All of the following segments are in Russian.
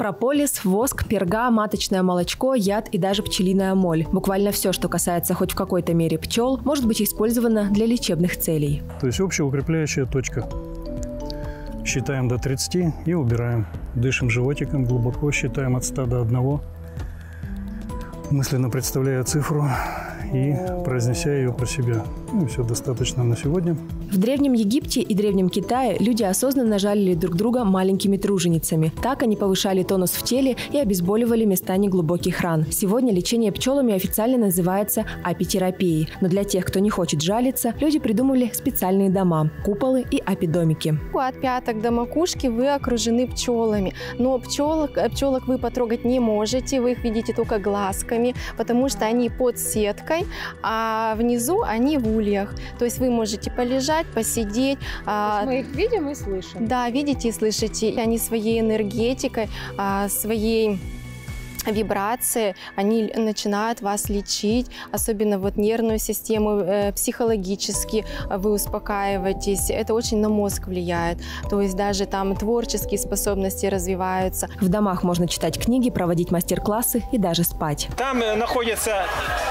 прополис, воск, перга, маточное молочко, яд и даже пчелиная моль. Буквально все, что касается хоть в какой-то мере пчел, может быть использовано для лечебных целей. То есть общеукрепляющая точка. Считаем до 30 и убираем. Дышим животиком глубоко, считаем от 100 до 1. Мысленно представляя цифру и произнеся ее про себя. Ну, все достаточно на сегодня. В Древнем Египте и Древнем Китае люди осознанно жалили друг друга маленькими труженицами. Так они повышали тонус в теле и обезболивали места неглубоких ран. Сегодня лечение пчелами официально называется апитерапией. Но для тех, кто не хочет жалиться, люди придумали специальные дома – куполы и апидомики. От пяток до макушки вы окружены пчелами. Но пчелок вы потрогать не можете, вы их видите только глазками, потому что они под сеткой, а внизу они в ульях. То есть вы можете полежать, посидеть. Мы их видим и слышим. Да, видите и слышите. Они своей энергетикой, своей вибрации, они начинают вас лечить, особенно вот нервную систему, психологически вы успокаиваетесь. Это очень на мозг влияет. То есть даже там творческие способности развиваются. В домах можно читать книги, проводить мастер-классы и даже спать. Там находится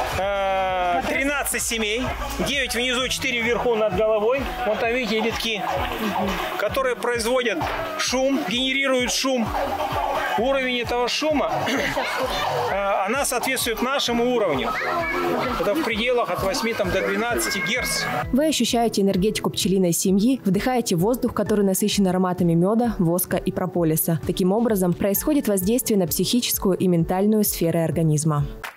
13 семей, 9 внизу, 4 вверху над головой. Вот там видите литки, которые производят шум, генерируют шум. Уровень этого шума, она соответствует нашему уровню. Это в пределах от 8 до 12 Гц. Вы ощущаете энергетику пчелиной семьи, вдыхаете воздух, который насыщен ароматами меда, воска и прополиса. Таким образом, происходит воздействие на психическую и ментальную сферы организма.